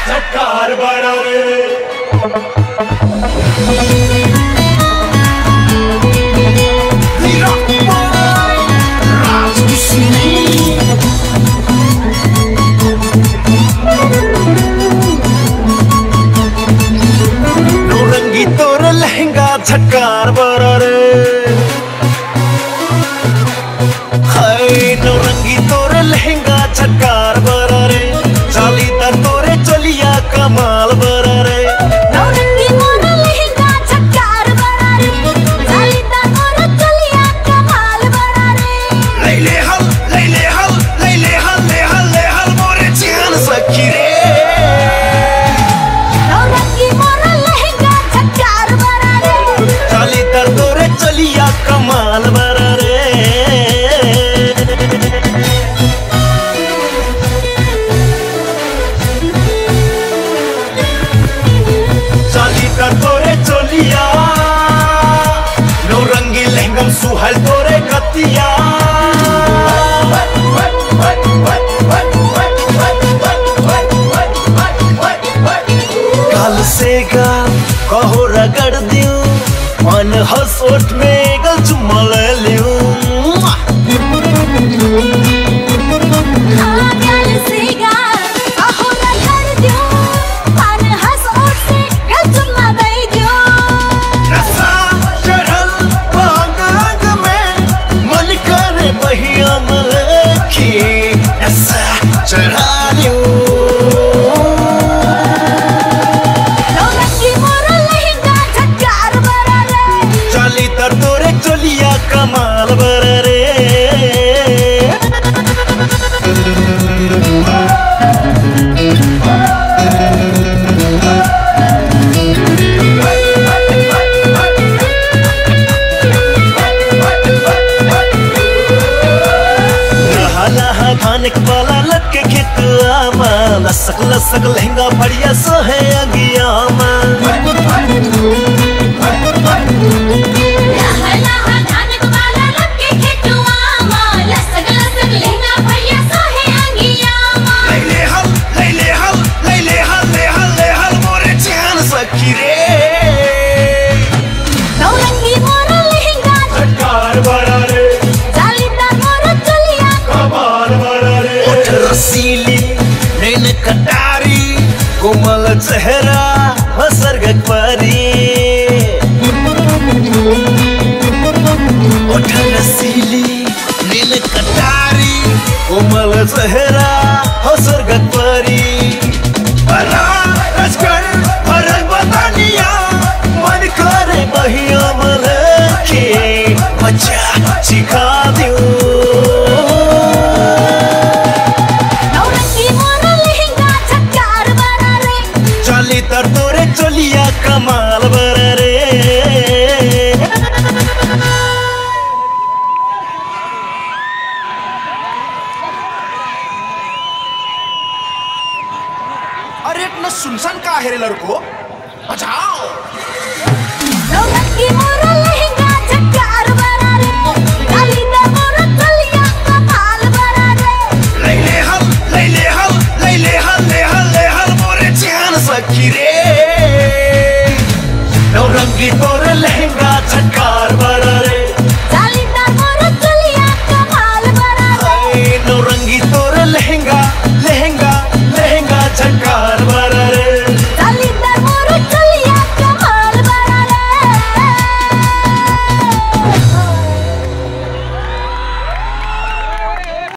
झटकार बड़ा रे नौरंगी तोर लहंगा झटकार बड़ा रे हाय नौरंगी तोर लहंगा झटकार बड़ा रे जालीदार तोरे चलिया कमाल बड़ा रे नौरंगी मोर लहंगा झटकार बड़ा रे जालीदार तोरे चलिया कमाल बड़ा रे लैले हल मोरे जान सखी रे नौरंगी मोर लहंगा झटकार बड़ा रे जालीदार तोरे चलिया कमाल बड़ा रे तोरे चोलिया नौरंगी लहंगम सुहल तोरे कतिया गाल से गाल कहो रगड़ दियो मन हंसोट में गल चुम्मा ले लियो चढ़ा लियो नौरंगी मोर लहंगा झटकार बड़ा रे जालीदार तोरे चलिया कमाल बड़ा रे वाला लटके खेत आमा लसक लसक लहंगा बढ़िया सोहे अगिया मोरे जान सखी रे नौरंगी मोर लहंगा झटकार बड़ा रे जालीदार मोर चलिया कमाल बड़ा रे ओठ रसीली नैन कटारी कोमल चेहरा हसरगत परी ओठ रसीली नैन कटारी कोमल चेहरा हसरगत परी बना रजकर भरल बतानिया मन करे बहिया मलके मजा सिखा दियो जालीदार तोरे चलिया कमाल बड़ा रे अरे इतना सुनसान का है रे लड़को बजाओ नौरंगी